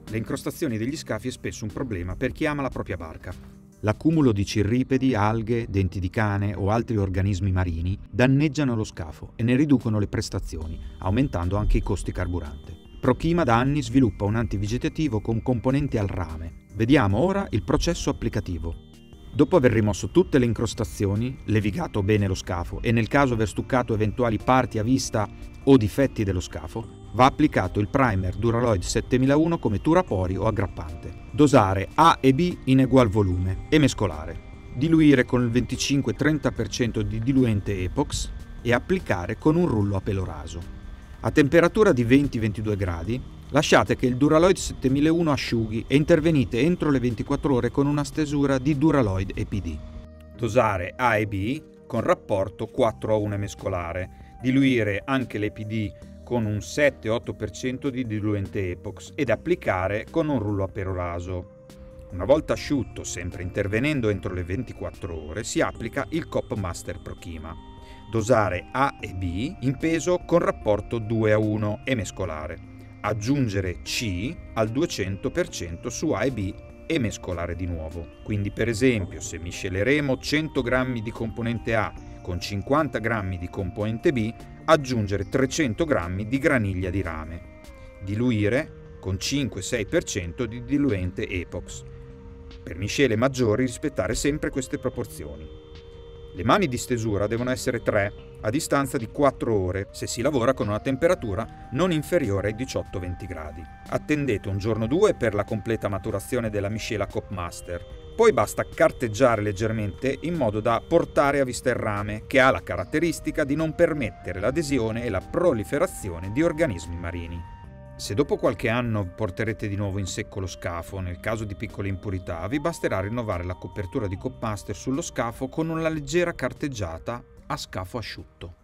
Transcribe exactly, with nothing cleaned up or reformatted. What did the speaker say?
Le incrostazioni degli scafi è spesso un problema per chi ama la propria barca. L'accumulo di cirripedi, alghe, denti di cane o altri organismi marini danneggiano lo scafo e ne riducono le prestazioni, aumentando anche i costi carburante. Prochima da anni sviluppa un antivegetativo con componenti al rame. Vediamo ora il processo applicativo. Dopo aver rimosso tutte le incrostazioni, levigato bene lo scafo e nel caso aver stuccato eventuali parti a vista o difetti dello scafo, va applicato il primer Duraloid settemilauno come turapori o aggrappante. Dosare A e B in egual volume e mescolare. Diluire con il venticinque trenta per cento di diluente epox e applicare con un rullo a pelo raso. A temperatura di venti ventidue gradi, lasciate che il Duraloid settemilauno asciughi e intervenite entro le ventiquattro ore con una stesura di Duraloid E P D. Dosare A e B con rapporto quattro a uno e mescolare. Diluire anche l'E P D con un sette otto per cento di diluente epox ed applicare con un rullo a pelo raso. Una volta asciutto, sempre intervenendo entro le ventiquattro ore, si applica il Cop Master Prochima. Dosare A e B in peso con rapporto due a uno e mescolare. Aggiungere C al duecento per cento su A e B e mescolare di nuovo. Quindi per esempio se misceleremo cento grammi di componente A con cinquanta grammi di componente B, aggiungere trecento grammi di graniglia di rame. Diluire con cinque sei per cento di diluente epox. Per miscele maggiori rispettare sempre queste proporzioni. Le mani di stesura devono essere tre a distanza di quattro ore se si lavora con una temperatura non inferiore ai diciotto venti gradi. Attendete un giorno o due per la completa maturazione della miscela Cop Master. Poi basta carteggiare leggermente in modo da portare a vista il rame, che ha la caratteristica di non permettere l'adesione e la proliferazione di organismi marini. Se dopo qualche anno porterete di nuovo in secco lo scafo, nel caso di piccole impurità, vi basterà rinnovare la copertura di Cop Master sullo scafo con una leggera carteggiata a scafo asciutto.